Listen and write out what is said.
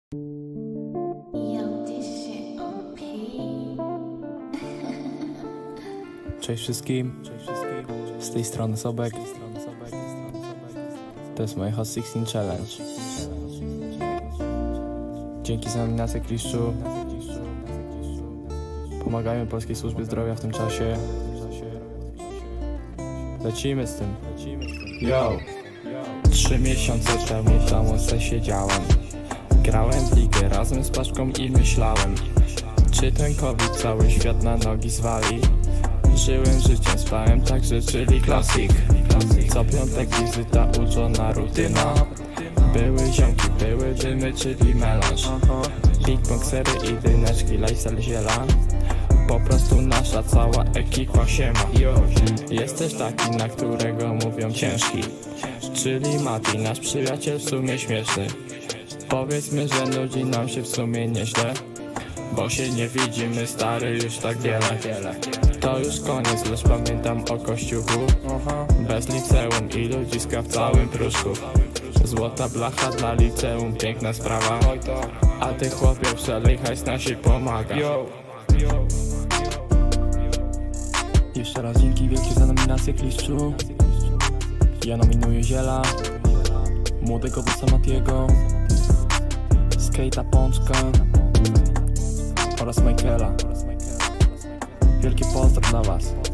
Cześć wszystkim, z tej strony Sobek. To jest moje Hot 16 Challenge. Dzięki za nominację Kliszczu pomagajmy Polskiej Służbie Zdrowia w tym czasie. Lecimy z tym. Yo! 3 miesiące temu w domu se siedziałem. Grałem w ligę razem z Paszką i myślałem, czy ten COVID cały świat na nogi zwali. Żyłem życiem, spałem także, czyli klasik. Co piątek wizyta, uczona rutyna. Były ziomki, były dymy, czyli melanż. Beatboxery i dyneczki, lifestyle ziela. Po prostu nasza cała ekipa siema. Jesteś taki, na którego mówią ciężki, czyli Mati, nasz przyjaciel w sumie śmieszny. Powiedzmy, że nudzi nam się w sumie nieźle, bo się nie widzimy, stary, już tak wiele. To już koniec, lecz pamiętam o kościuchu. Bez liceum i ludziska w całym pruszku. Złota blacha dla liceum, piękna sprawa. A ty chłopie, przelej hajs, nasi pomaga. Jeszcze raz dzięki wielkie za nominację Kliszczu. Ja nominuję Ziela, młodego busa Matiego, Skate'a Pączka oraz Michaela. Wielki pozdrow dla was.